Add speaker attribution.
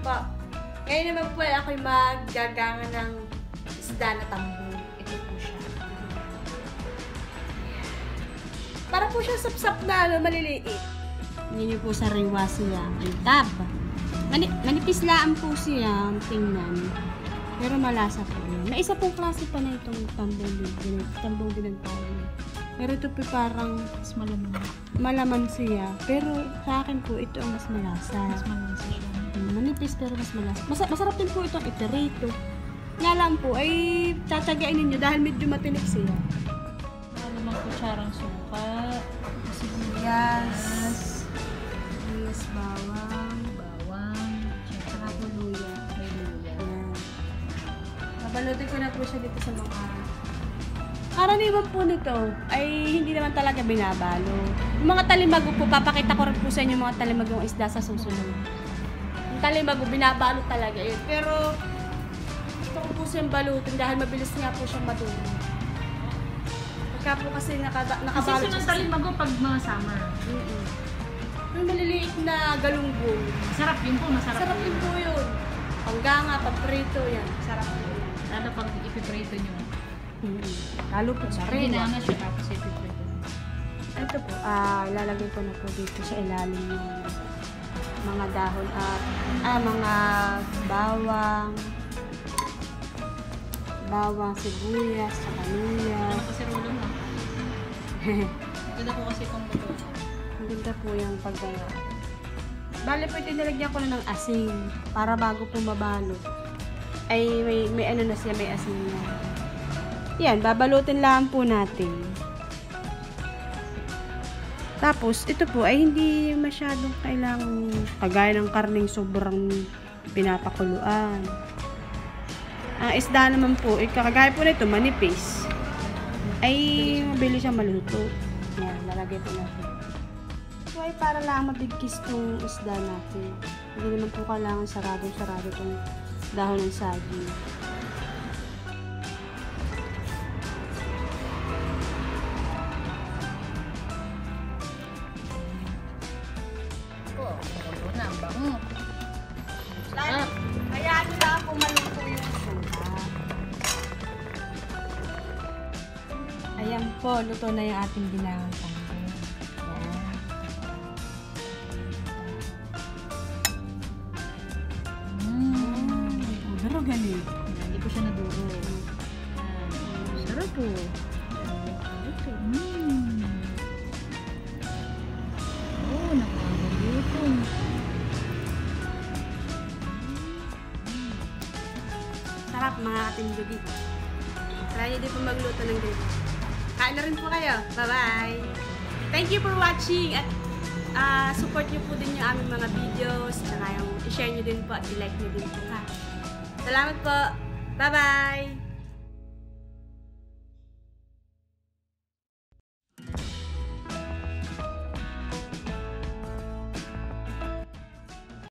Speaker 1: po. Ngayon naman po ay ako'y maggaganga ng isda na tambo. Ito po siya. Para po siya sapsap na maliliit.
Speaker 2: Hindi po sa riwa siya. Ang tab. Manipis laan po siya. Tingnan. Pero malasa po yun. May isa pong klase pa na itong tambong dinagpawin. Pero ito po parang
Speaker 3: Mas malaman.
Speaker 2: malaman siya. Pero sa akin po, ito ang mas malasa.
Speaker 3: Mas malaman siya.
Speaker 2: Manipis pero mas malasa. Masarap din po itong itirito. Nga lang po, ay tsatsagain ninyo dahil medyo matinik siya.
Speaker 3: Malamang kutsarang suka.
Speaker 1: Yes.
Speaker 2: Yes, bawang.
Speaker 3: Bawang.
Speaker 2: Saka po luya.
Speaker 3: May luya.
Speaker 2: Yan.
Speaker 1: Babalutin ko na po siya dito sa mga...
Speaker 2: Karaniwan po nito ay hindi naman talaga binabalo. Yung mga talimago po, papakita ko rin po sa inyo yung mga talimagong isda sa susunod. Yung talimago, binabalo talaga yun. Pero gusto ko po siyang balutin dahil mabilis nga po siyang matuloy. Pagka po kasi
Speaker 3: Kasi
Speaker 2: nakabalot
Speaker 3: sunod talimago pag mga summer.
Speaker 2: yung maliliit na galunggong.
Speaker 3: Masarap yun po, masarap.
Speaker 2: Sarap din po yun. Pangganga, pagprito, yan. Sarap po yun.
Speaker 3: Lalo pag ipiprito nyo.
Speaker 2: Lalo po sa rin.
Speaker 3: Ginanga siya tapos ipiprito.
Speaker 2: Ito po, ilalagay ko na po dito sa ilalim ng mga dahon at mga bawang, sibuyas, saka luya.
Speaker 3: Ano kasi rulo mo? Ganda po kasi kung luto.
Speaker 2: Ang ganda po yung pagkaya. Bale po ito, nilagyan ko na ng asin para bago po mabalo. Ay may ano na siya, may asin na. Yan, babalutin lang po natin. Tapos, ito po ay hindi masyadong kailangang kagaya ng karning sobrang pinapakuluan. Ang isda naman po, kagaya po nito, manipis. Ay, mabilis siyang maluto. Yan, lalagay po natin. So, ay para lang mabigkis tong isda natin. Hindi naman po kailangan sarado-sarado tong dahon ng saging.
Speaker 3: Luto na, ang bango.
Speaker 1: Sarap. Kaya ano lang po maluto yung suka.
Speaker 2: Ayan po, luto na yung ating ginawang tambo. Pero galing.
Speaker 3: Hindi ko siya naduro.
Speaker 2: Sarap po.
Speaker 3: Oh, nakakaluto.
Speaker 2: Sarap mga ating lugi. Try nyo din po magluto ng ganito. Kain na rin po kayo. Bye-bye! Thank you for watching at support nyo po din yung aming mga videos tsaka yung i-share nyo din po at i-like nyo din po ha. Salamat po! Bye-bye!